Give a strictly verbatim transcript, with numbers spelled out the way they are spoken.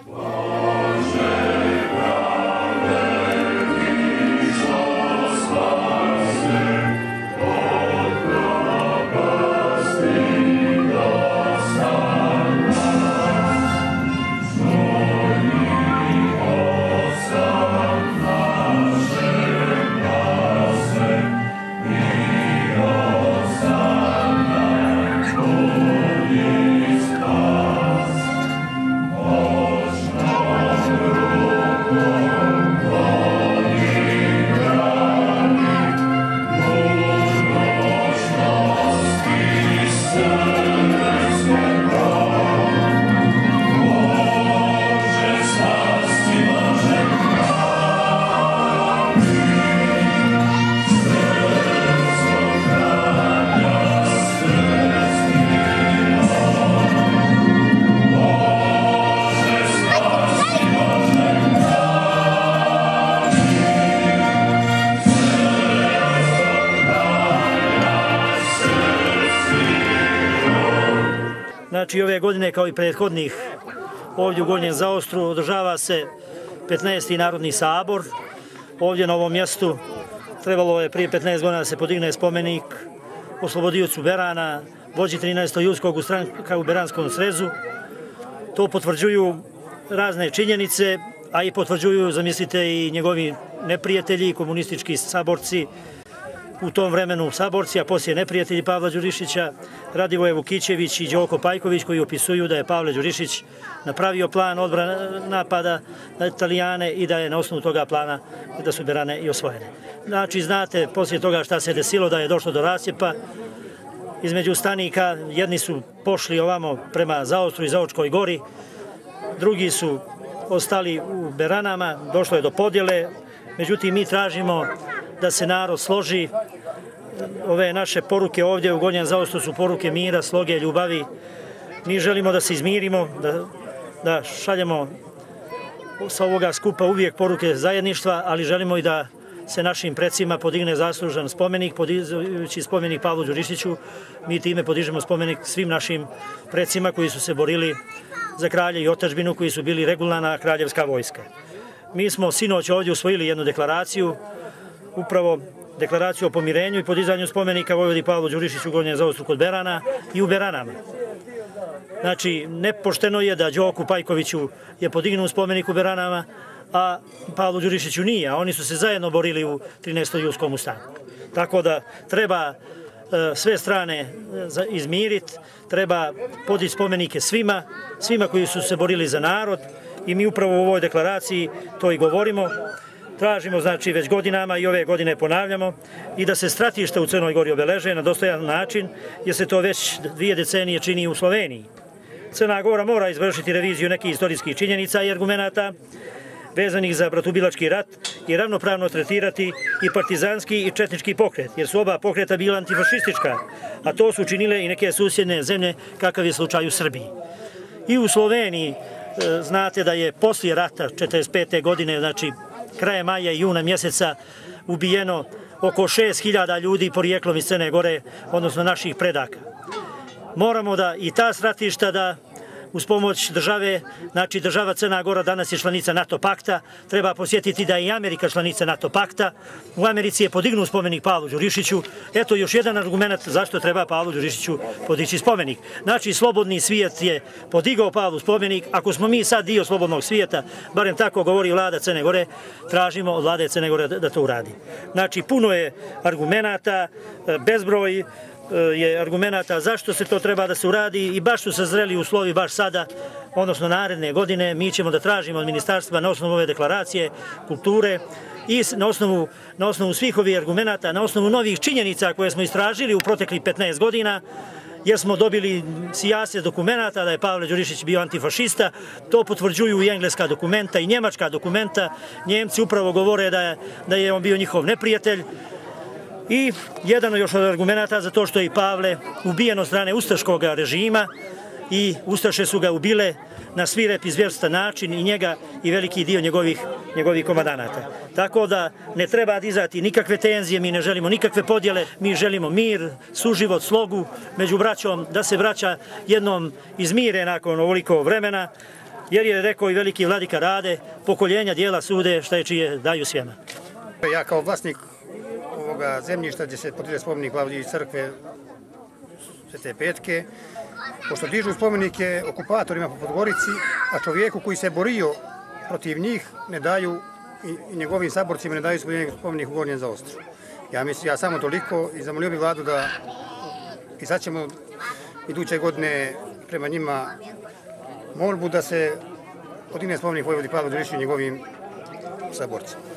Znači, ove godine, kao i prethodnih, ovdje u Gornjem Zaostru održava se petnaesti Narodni sabor. Ovdje na ovom mjestu trebalo je prije petnaest godina da se podigne spomenik oslobodiocu Berana, vođi trinaestog julskog ustanka u Beranskom srezu. To potvrđuju razne činjenice, a i potvrđuju, zamislite, i njegovi neprijatelji, komunistički saborci, u tom vremenu saborci, a poslije neprijatelji Pavla Đurišića, Radivoje Vukićević i Đoko Pajković, koji opisuju da je Pavle Đurišić napravio plan odbrane napada na Italijane i da je na osnovu toga plana da su Berane i osvojene. Znači, znate poslije toga šta se desilo, da je došlo do rasjepa između stanika. Jedni su pošli ovamo prema Zaostru i Zaočkoj gori, drugi su ostali u Beranama, došlo je do podjele. Međutim, mi tražimo da se narod složi. Ove naše poruke ovdje u Gornjem Zaostru su poruke mira, sloge, ljubavi. Mi želimo da se izmirimo, da, da šaljemo sa ovoga skupa uvijek poruke zajedništva, ali želimo i da se našim predsima podigne zaslužan spomenik, podižući spomenik Pavlu Đurišiću. Mi time podižemo spomenik svim našim predsima koji su se borili za kralje i otadžbinu, koji su bili regularna kraljevska vojska. Mi smo sinoć ovdje usvojili jednu deklaraciju, upravo deklaraciju o pomirenju i podizanju spomenika vojvodi Pavlu Đurišiću u Gornjem Zaostru kod Berana i u Beranama. Znači, nepošteno je da Đoku Pajkoviću je podignuo spomenik u Beranama, a Pavlu Đurišiću nije, a oni su se zajedno borili u trinaestom julskom ustanku. Tako da treba sve strane izmiriti, treba podići spomenike svima, svima koji su se borili za narod, i mi upravo u ovoj deklaraciji to i govorimo. Tražimo, znači, već godinama i ove godine ponavljamo, i da se stratište u Crnoj Gori obeleže na dostojan način, jer se to već dvije decenije čini u Sloveniji. Crna Gora mora izvršiti reviziju nekih istorijskih činjenica i argumenata vezanih za bratubilački rat i ravnopravno tretirati i partizanski i četnički pokret, jer su oba pokreta bila antifašistička, a to su činile i neke susjedne zemlje, kakav je slučaj u Srbiji. I u Sloveniji znate da je poslije rata četrdeset pete godine, znači kraje maja i juna mjeseca, ubijeno oko šest hiljada ljudi porijeklom iz Crne Gore, odnosno naših predaka. Moramo da i ta stratišta da uz pomoć države, znači država Crna Gora danas je članica NATO pakta, treba posjetiti da je i Amerika članica NATO pakta. U Americi je podignuo spomenik Pavlu Đurišiću. Eto još jedan argument zašto treba Pavlu Đurišiću podići spomenik. Znači, slobodni svijet je podigao Pavlu spomenik. Ako smo mi sad dio slobodnog svijeta, barem tako govori vlada Crne Gore, tražimo od vlade Crne Gore da to uradi. Znači, puno je argumenata, bezbroj je argumenata zašto se to treba da se uradi, i baš su sazreli uslovi baš sada, odnosno naredne godine. Mi ćemo da tražimo od ministarstva na osnovu ove deklaracije kulture i na osnovu, na osnovu svih ovih argumenata, na osnovu novih činjenica koje smo istražili u proteklih petnaest godina, jer smo dobili sijaset dokumenta da je Pavle Đurišić bio antifašista. To potvrđuju i engleska dokumenta i njemačka dokumenta. Njemci upravo govore da je, da je on bio njihov neprijatelj. I jedan još od argumenata za to što je i Pavle ubijen od strane ustaškog režima, i ustaše su ga ubile na svirep i zvjerstan način, i njega i veliki dio njegovih, njegovih komandanata. Tako da ne treba dizati nikakve tenzije, mi ne želimo nikakve podjele, mi želimo mir, suživot, slogu među braćom, da se braća jednom izmire nakon ovoliko vremena. jer je rekao i veliki vladika Rade, pokoljenja dijela sude šta je čije daju sjena. Ja kao vlasnik ovoga zemljišta gdje se podiže spomenik Klavdiji crkve Svete Petke, pošto dižu spomenike okupatorima po Podgorici, a čovjeku koji se borio protiv njih ne daju i njegovim saborcima ne daju spomenik u Gornjem Zaostru. Ja mislim, ja samo toliko i zamolio bih vladu da i sad ćemo iduće godine prema njima molbu da se podigne spomenik Vojvodi Pavlu Đurišiću i njegovim saborcima.